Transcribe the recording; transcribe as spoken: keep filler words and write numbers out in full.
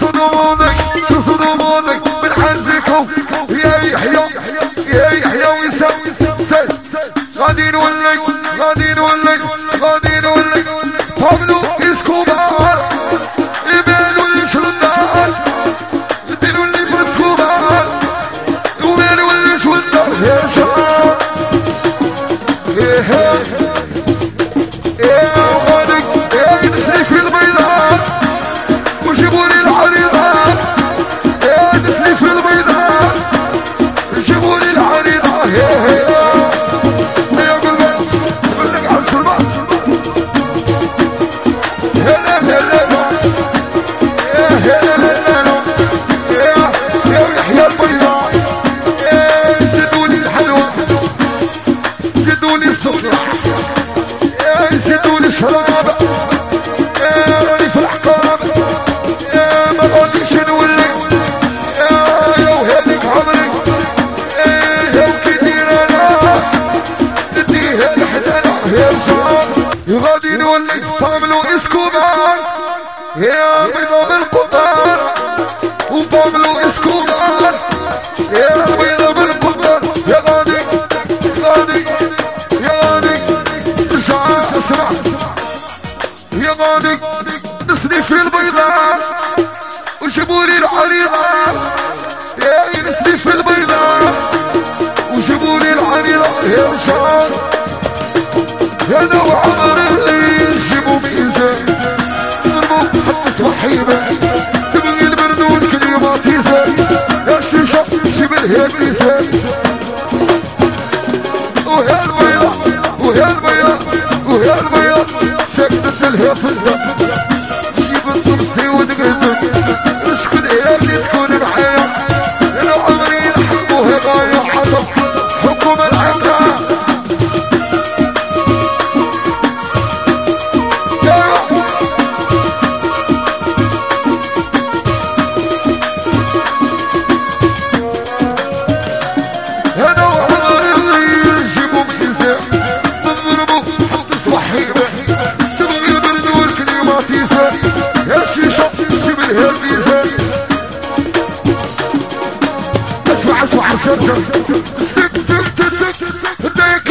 صدومك شو صدومك من حنزكم يا يحيى يا يحيى ويساوي غادي نولك غادي نولك غادي نولك بابلو اسكوبار يبالو اللي شرو النار يديرو اللي باسكوبار وبالو اللي شرو النار يا شباب ايه ايه غادي ايه نسلي في البيضاء وجيبولي العريضات ايه نسلي في البيضاء جيبولي العريضة ايه شراب يا راني في الحقاب يا ما غاديش نولي يا يا وهذيك عمري يا وكي دير انا نديها لحدانا يا شباب غادي نولي بابلو اسكوبار يا بيضا بالقطار وبابلو اسكوبار يا بيضا بالقطار يا غادي غادي يا غادي اسمع اسمع يا غادي نسني في البيضاء وجيبولي العريضة يا نسني في البيضاء وجيبولي العريضة يا شباب هذا وعمر اللي جيبوا ميزان ضربوا حتى صحيبة تبغي البردون كلمات يزال يا شيشة جيب الهيبيزان ويا البيضاء ويا البيضاء ويا البيضاء سكتت الهفلة جيب الصرصي ونقدم نشكن ايامي تكون معايا انا عمري نحبوها غاية حطب حكم العمرة هذا وعمري اللي يجيبوا ميزان نضربوا حط صحيبة يا شيشة جيب الهربيزان اسمع اسمع الشجر تك تك تك تك